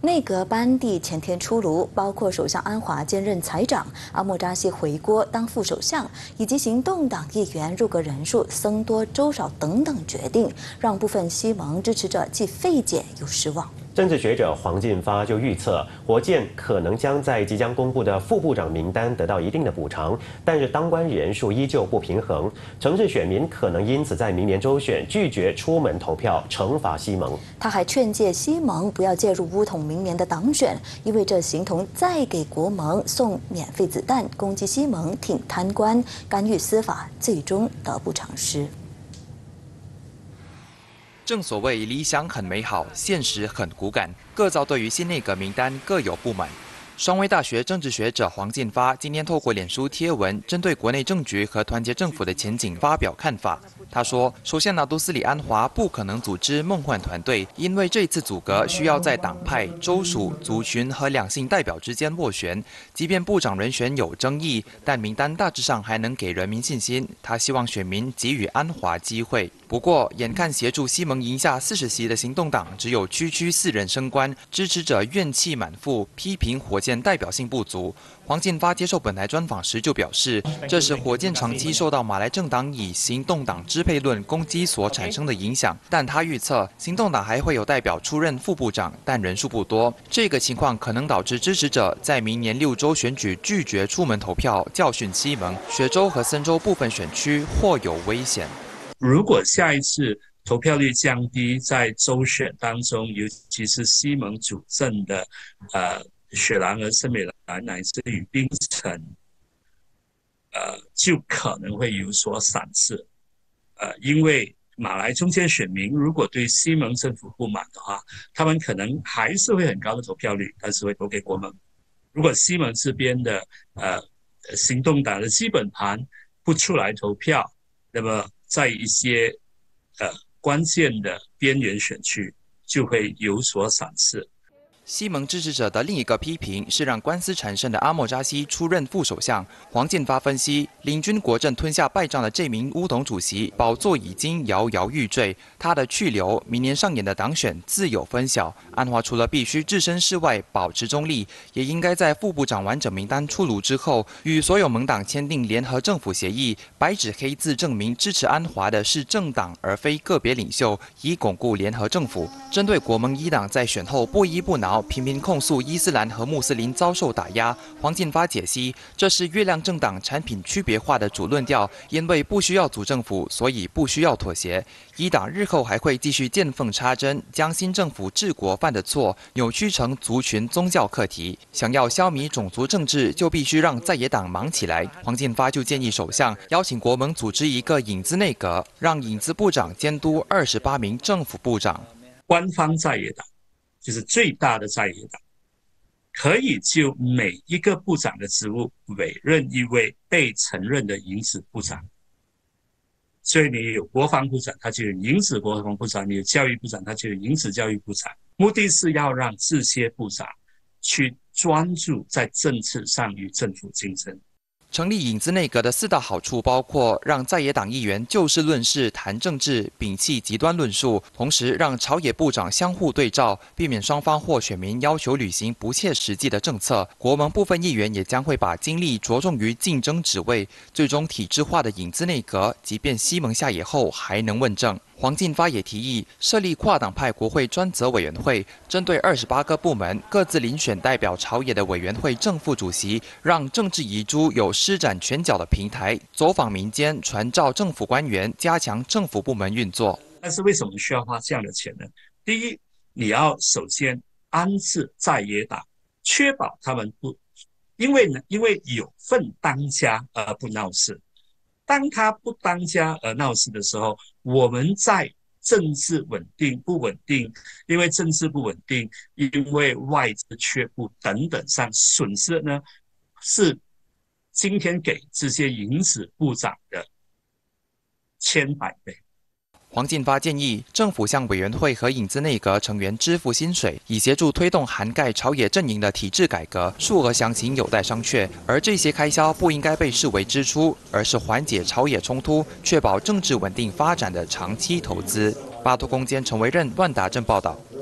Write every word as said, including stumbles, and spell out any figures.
内阁班底前天出炉，包括首相安华兼任财长，阿莫扎西回国当副首相，以及行动党议员入阁人数僧多粥少等等决定，让部分西盟支持者既费解又失望。 政治学者黄进发就预测，火箭可能将在即将公布的副部长名单得到一定的补偿，但是当官人数依旧不平衡，城市选民可能因此在明年州选拒绝出门投票，惩罚西盟。 他还劝诫西盟不要介入乌统明年的党选，因为这形同再给国盟送免费子弹，攻击西盟挺贪官、干预司法，最终得不偿失。 正所谓理想很美好，现实很骨感，各造对于新内阁名单各有不满。双威大学政治学者黄进发今天透过脸书贴文，针对国内政局和团结政府的前景发表看法。他说，首相拿督斯里安华不可能组织梦幻团队，因为这次组阁需要在党派、州属、族群和两性代表之间斡旋。即便部长人选有争议，但名单大致上还能给人民信心。他希望选民给予安华机会。 不过，眼看协助西盟赢下四十席的行动党只有区区四人升官，支持者怨气满腹，批评火箭代表性不足。黄进发接受本台专访时就表示，这是火箭长期受到马来政党以行动党支配论攻击所产生的影响。但他预测，行动党还会有代表出任副部长，但人数不多。这个情况可能导致支持者在明年六州选举拒绝出门投票，教训西盟。雪州和森州部分选区或有危险。 如果下一次投票率降低，在州选当中，尤其是西盟主政的呃雪兰莪、森美兰乃至于槟城，呃，就可能会有所闪失。呃，因为马来中间选民如果对西盟政府不满的话，他们可能还是会很高的投票率，但是会投给国盟。如果西盟这边的呃行动党的基本盘不出来投票，那么 在一些呃关键的边缘选区就会有所闪失。 西盟支持者的另一个批评是让官司缠身的阿莫扎西出任副首相。黄进发分析，领军国阵吞下败仗的这名乌统主席，宝座已经摇摇欲坠。他的去留，明年上演的党选自有分晓。安华除了必须置身事外，保持中立，也应该在副部长完整名单出炉之后，与所有盟党签订联合政府协议，白纸黑字证明支持安华的是政党而非个别领袖，以巩固联合政府。针对国盟一党在选后不依不挠， 频频控诉伊斯兰和穆斯林遭受打压，黄进发解析，这是月亮政党产品区别化的主论调，因为不需要组政府，所以不需要妥协。伊党日后还会继续见缝插针，将新政府治国犯的错扭曲成族群宗教课题。想要消弭种族政治，就必须让在野党忙起来。黄进发就建议首相邀请国盟组织一个影子内阁，让影子部长监督二十八名政府部长。 官方在野党 就是最大的在野党，可以就每一个部长的职务委任一位被承认的影子部长。所以你有国防部长，他就有影子国防部长；你有教育部长，他就有影子教育部长。目的是要让这些部长去专注在政策上与政府竞争。 成立影子内阁的四大好处包括让在野党议员就事论事谈政治，摒弃极端论述；同时让朝野部长相互对照，避免双方或选民要求履行不切实际的政策。国盟部分议员也将会把精力着重于竞争职位，最终体制化的影子内阁，即便西盟下野后还能问政。 黄进发也提议设立跨党派国会专责委员会，针对二十八个部门各自遴选代表朝野的委员会正副主席，让政治遗珠有施展拳脚的平台，走访民间，传召政府官员，加强政府部门运作。 但是为什么需要花这样的钱呢？第一，你要首先安置在野党，确保他们不因为呢，因为有份当家而不闹事。 当他不当家而闹事的时候，我们在政治稳定不稳定，因为政治不稳定，因为外资缺部等等上损失呢，是今天给这些影子部长的千百倍。 黄进发建议政府向委员会和影子内阁成员支付薪水，以协助推动涵盖朝野阵营的体制改革，数额详情有待商榷。而这些开销不应该被视为支出，而是缓解朝野冲突、确保政治稳定发展的长期投资。巴托攻坚陈维任、万达镇报道。